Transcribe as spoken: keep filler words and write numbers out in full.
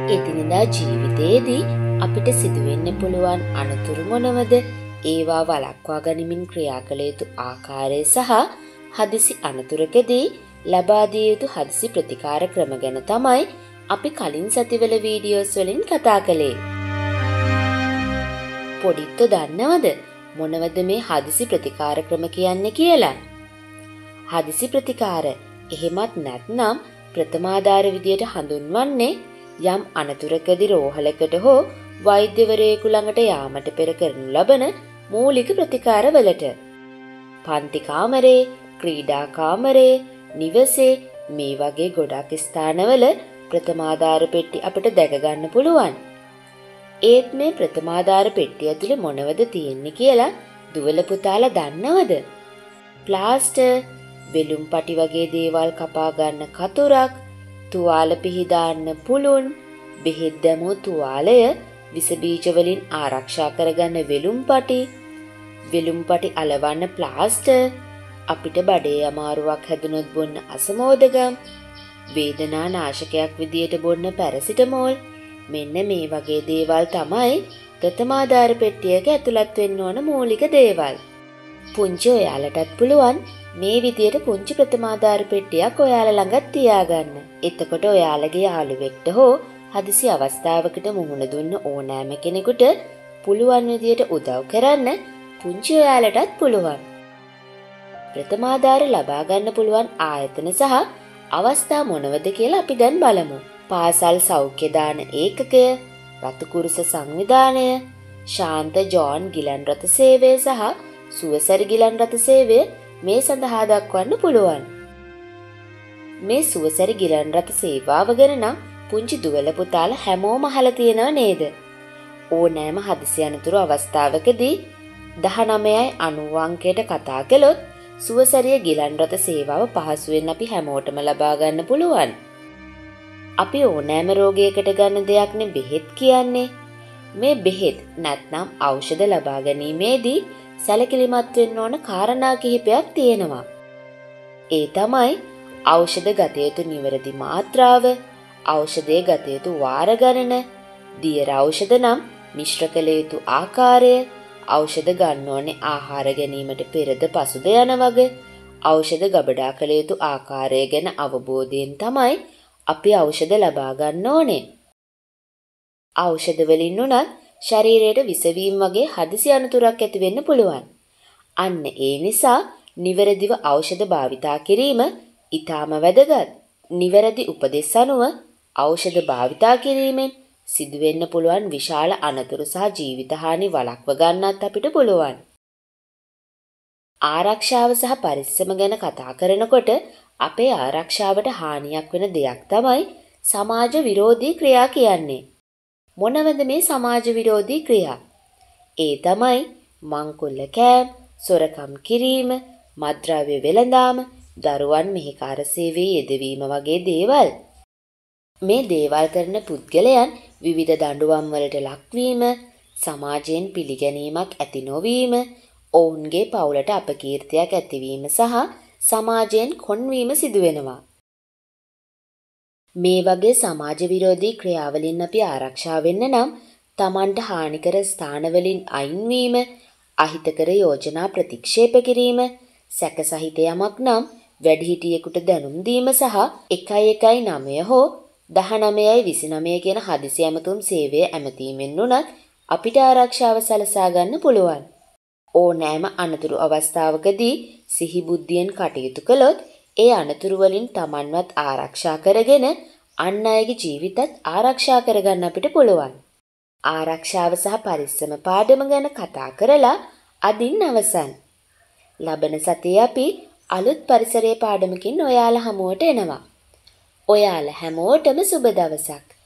එදිනෙදා ජීවිතයේදී අපිට සිදුවෙන්න පුළුවන් අනතුරු මොනවද? ඒවා වළක්වා ගනිමින් ක්‍රියා කළ යුතු ආකාරය සහ හදිසි අනතුරකදී ලබා දිය යුතු හදිසි ප්‍රතිකාර ක්‍රම ගැන තමයි අපි කලින් සතිවල වීඩියෝස් වලින් කතා කළේ. පොඩිත්තු දන්නවද මොනවද මේ හදිසි ප්‍රතිකාර ක්‍රම කියන්නේ කියලා? හදිසි ප්‍රතිකාර එහෙමත් නැත්නම් ප්‍රථමාධාර විදියට හඳුන්වන්නේ යම් අනතුරකදී රෝහලකට හෝ වෛද්‍යවරයෙකු ළඟට යාමට පෙර කරනු ලබන මූලික ප්‍රතිකාරවලට. පන්ති කාමරේ, ක්‍රීඩා කාමරේ, නිවසේ මේ වගේ ගොඩක් ස්ථානවල ප්‍රථමාධාර පෙට්ටි අපිට දැක ගන්න පුළුවන්. ඒත් මේ ප්‍රථමාධාර පෙට්ටිය ඇතුලේ මොනවද තියෙන්නේ කියලා දුවල පුතාලා දන්නවද? ප්ලාස්ටර්, වෙලුම් පටි වගේ දේවල් කපා ගන්න කතුරක්, තුවාල පිහදාන්න පුළුන්, බෙහෙත් දැමූ තුවාලය, විස බීජ වලින් ආරක්ෂා කරගන්න වෙලුම් පටි, වෙලුම් පටි අලවන්න ප්ලාස්ටර්, අපිට බඩේ අමාරුවක් හැදුනොත් බොන්න අසමෝදගම්, වේදනා නාශකයක් විදියට බොන්න පැරසිටමෝල්. මෙන්න මේ වගේ දේවල් තමයි ප්‍රථමාධාර පෙට්ටියක ඇතුළත් වෙන්න ඕන මූලික දේවල්. පුංචි ඔයාලටත් පුළුවන් මේ විදියට පුංචි ප්‍රථමාධාර පෙට්ටියක් ඔයාලා ළඟත් තියාගන්න. එතකොට ඔයාලගේ යාළුවෙක්ට හෝ හදිසි අවස්ථාවකට මුහුණ දුන්න ඕනෑම කෙනෙකුට පුළුවන් විදියට උදව් කරන්න පුංචි ඔයාලටත් පුළුවන්. ප්‍රථමාධාර ලබා ගන්න පුළුවන් ආයතන සහ අවස්ථා මොනවද කියලා අපි දැන් බලමු. පාසල් සෞඛ්‍ය දාන ඒකකය, රතුකුරුස සංවිධානය, ශාන්ත ජෝන් ගිලන් රථ සේවය සහ සුවසරි ගිලන් රථ සේවය මේ සඳහා දක්වන්න පුළුවන්. මේ සුවසරි ගිලන් රථ සේවාව ගැන නම් පුංචි දුවල පුතාලා හැමෝම අහලා තියෙනව නේද? ඕනෑම හදිසි අනතුරු අවස්ථාවකදී දහනවයයි අනූ අංකයට කතා කළොත් සුවසරිය ගිලන් රථ සේවාව පහසුවෙන් අපි හැමෝටම ලබා ගන්න පුළුවන්. අපි ඕනෑම රෝගයකට ගන්න දෙයක්නේ බෙහෙත් කියන්නේ. මේ බෙහෙත් නැත්නම් ඖෂධ ලබා ගැනීමේදී සැලකිලිමත් වෙන්න ඕන කාරණා කිහිපයක් තියෙනවා. ඒ තමයි ඖෂධ ගත යුතු නිවැරදි මාත්‍රාව, ඖෂධයේ ගත යුතු වාර ගණන, දියර ඖෂධ නම් මිශ්‍ර කළ යුතු ආකාරය, ඖෂධ ගන්න ඕනේ ආහාර ගැනීමට පෙරද පසුද යන වගේ, ඖෂධ ගබඩා කළ යුතු ආකාරය ගැන අවබෝධයෙන් තමයි අපි ඖෂධ ලබා ගන්න ඕනේ. ඖෂධ වලින් උනත් ශරීරයට විසවීම වගේ හදිසි අනතුරක් ඇති වෙන්න පුළුවන්. අන්න ඒ නිසා නිවැරදිව ඖෂධ භාවිතා කිරීම ඊටාම වැදගත්. නිවැරදි උපදෙස් අනුව ඖෂධ භාවිතා කිරීමෙන් සිදුවෙන්න පුළුවන් විශාල අනතුරු සහ ජීවිත හානි වළක්ව ගන්නත් අපිට පුළුවන්. ආරක්ෂාව සහ පරිස්සම ගැන කතා කරනකොට අපේ ආරක්ෂාවට හානියක් වෙන දෙයක් තමයි සමාජ විරෝධී ක්‍රියා කියන්නේ. මොනවද මේ සමාජ විරෝධී ක්‍රියා? ඒ තමයි මංකොල්ල කෑම්, සොරකම් කිරීම, මත්ද්‍රව්‍ය වෙළඳාම, දරුවන් මෙහෙකාර සේවයේ යෙදවීම වගේ දේවල්. මේ දේවල් කරන පුද්ගලයන් විවිධ දඬුවම් වලට ලක්වීම, සමාජයෙන් පිළිගැනීමක් ඇති නොවීම, ඔවුන්ගේ පවුලට අපකීර්තියක් ඇතිවීම සහ සමාජයෙන් කොන්වීම සිදුවෙනවා. මේ වගේ සමාජ විරෝධී ක්‍රියාවලින් අපි ආරක්ෂා වෙන්න නම් Tamanට හානිකර ස්ථානවලින් අයින්වීම, අහිතකර යෝජනා ප්‍රතික්ෂේප කිරීම, සැකසහිත යමක් නම් වැඩිහිටියෙකුට දැනුම් දීම සහ එකයි එකයි නවය හෝ දහනවයයි විසිනවය කියන හදිසි ඇමතුම් සේවය ඇමතීමෙන් උනත් අපිට ආරක්ෂාව සලසා ගන්න පුළුවන්. ඕනෑම අනතුරු අවස්ථාවකදී සිහි බුද්ධියෙන් කටයුතු කළොත් ඒ අනතුරු වලින් Tamanවත් ආරක්ෂා කරගෙන අන් අයගේ ජීවිතත් ආරක්ෂා කරගන්න අපිට පුළුවන්. ආරක්ෂාව සහ පරිස්සම පාඩම ගැන කතා කරලා අදින් අවසන්. ලබන සතියේ අපි අලුත් පරිසරයේ පාඩමකින් ඔයාලා හමුවට එනවා. ඔයාලා හැමෝටම සුබ දවසක්.